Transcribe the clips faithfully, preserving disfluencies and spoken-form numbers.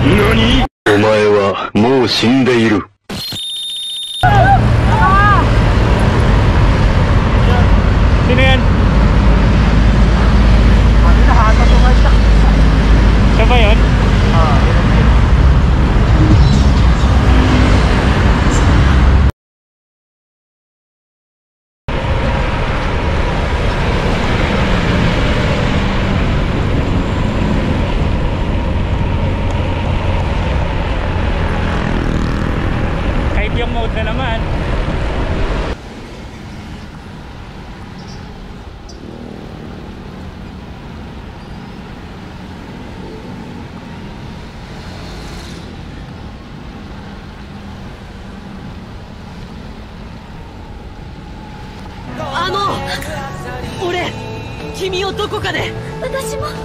何？お前はもう死んでいる。 Sino yan? Ano na hata to guys? Siya ba yun? Ah, yun. Kahit yung mode na naman. Ano! 俺君をどこかで私も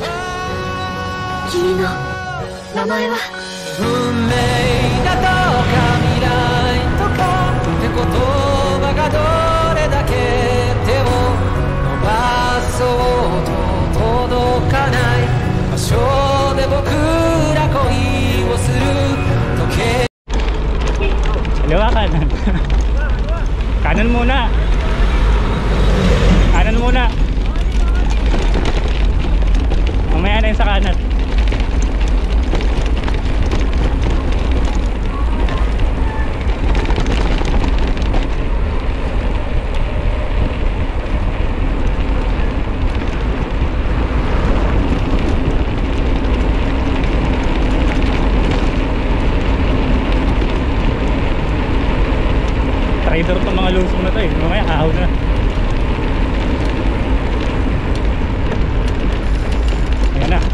君の名前は運命だとか未来とかって言葉がどれだけ手を伸ばそうと届かない場所で僕ら恋をする時計 Kaliwa kanan. Kanan muna. Kanan muna. Mamaya na yung sa kanan. Trader itong mga lusong na to eh. Mamaya ahaw na. Ayan na.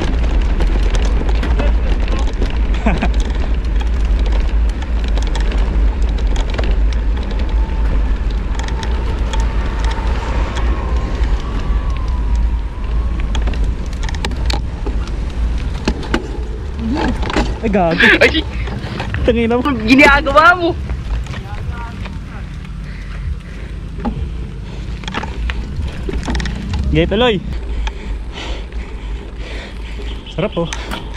Ay gago. Ay! Tangina mo. Ginagawa mo! Gaya tuloy. Sarap oh.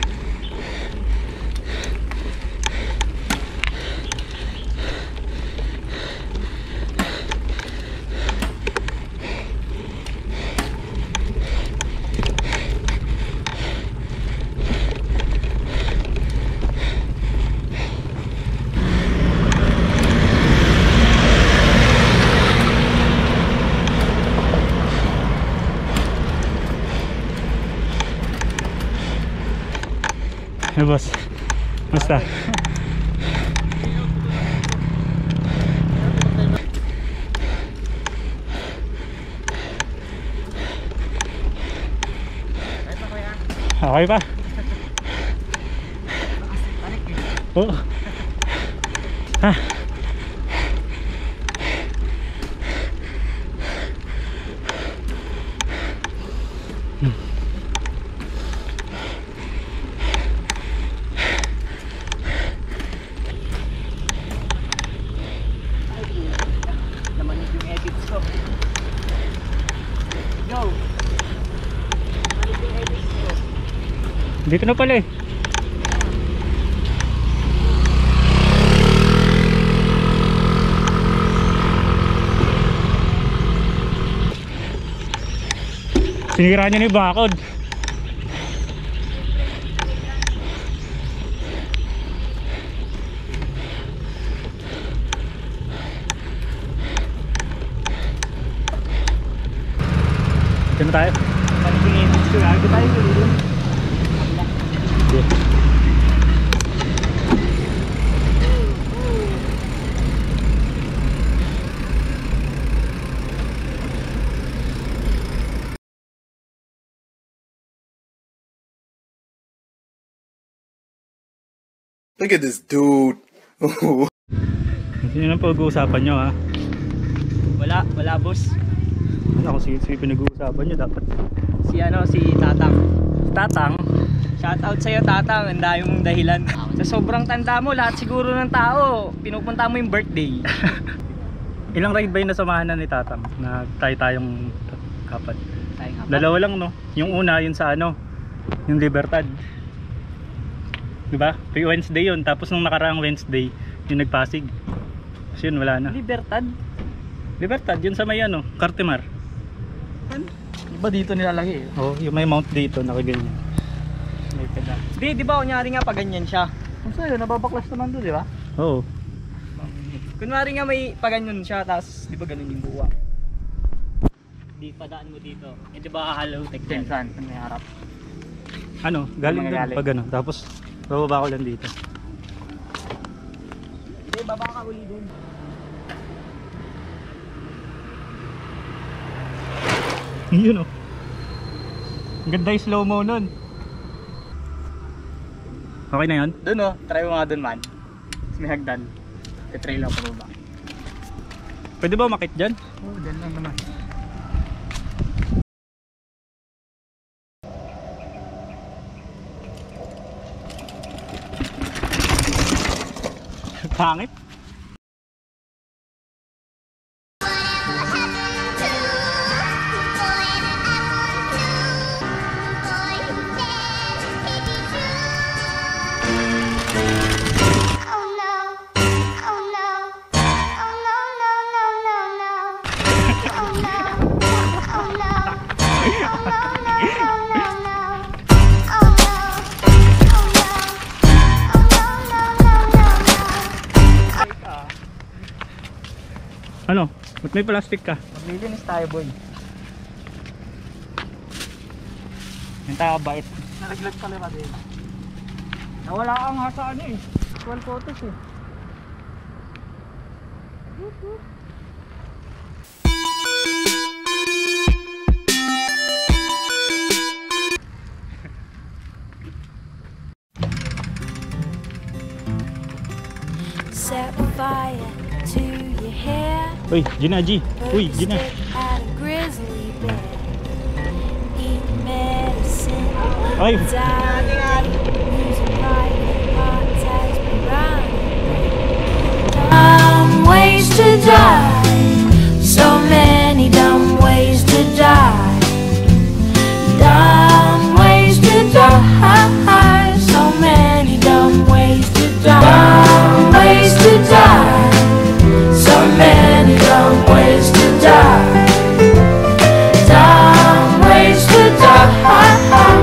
Eh boss, basta. Okay pa? Oo. Ha? Dito na pala eh. Sinira niya ni bakod. Dito na tayo. Dito tayo. Look at this dude. Sino na pag-uusapan nyo ha? Wala, wala boss. Ano kung sige pinag-uusapan nyo dapat? Si ano, si Tatang. Tatang? Shoutout sa'yo Tatang, ang dami mong dahilan. Sa sobrang tanda mo, lahat siguro ng tao, pinupunta mo yung birthday. Ilang ride ba yung nasamahan na ni Tatang? Na tayo tayong kapat? Tayong kapat? Dalawa lang no? Yung una yun sa ano? Yung Libertad. Diba? Wednesday yun. Tapos nung nakaraang Wednesday, yung nagpasig. Kasi yun, wala na. Libertad? Libertad, yun sa may ano, Cartimar. Diba dito nilalagay eh? Oh, yung may mount dito, nakaganyan. May pedal. Di, di ba kunyari nga pa ganyan siya? Kung sa'yo, nababaklas naman doon, di ba? Oo. Kunwari nga may paganyan siya, tapos di ba ganun yung buwa? Di padaan mo dito. Eh di ba hollow tech yan? Saan? Saan may harap? Ano, galing Mga doon galing. pag ano. Tapos, bababa ko lang dito. Hindi, baba ka uli doon. Yun oh. Ang ganda yung slow mo nun. Okay na yun? Doon oh, try mo nga doon man. Tapos may hagdan. Titry lang pa ba? Pwede ba umakit dyan? Oo, oh, doon lang naman. Pangit. Ano? Ba't may plastic ka? Maglilinis tayo boy. Yung tayo bait. Nalaglag pala ba din? Nawala ka nga sa ano eh. twelve photos eh. Set fire to your hair. Uy, Gina, G. Uy, Gina. At a grizzly bear. Eat medicine. Ay, Die. Music like heart has been running. Dumb ways to die. So many dumb ways to die. Dumb ways to die. So many dumb ways to die. Dumb ways to die. So many dumb ways to die. Dumb ways to die.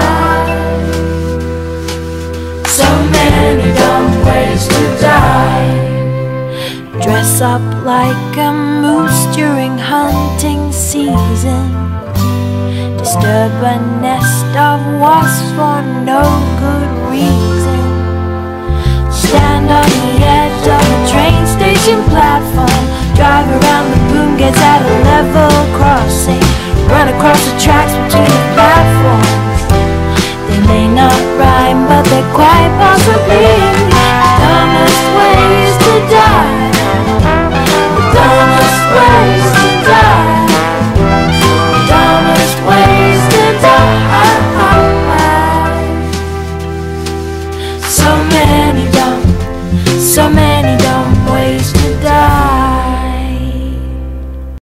So many dumb ways to die. Dress up like a moose during hunting season. Disturb a nest of wasps for no good reason. Stand on the edge of a train station platform. Drive around the boom gates at a level crossing. Run across the tracks between the platforms. They may not rhyme, but they quite possibly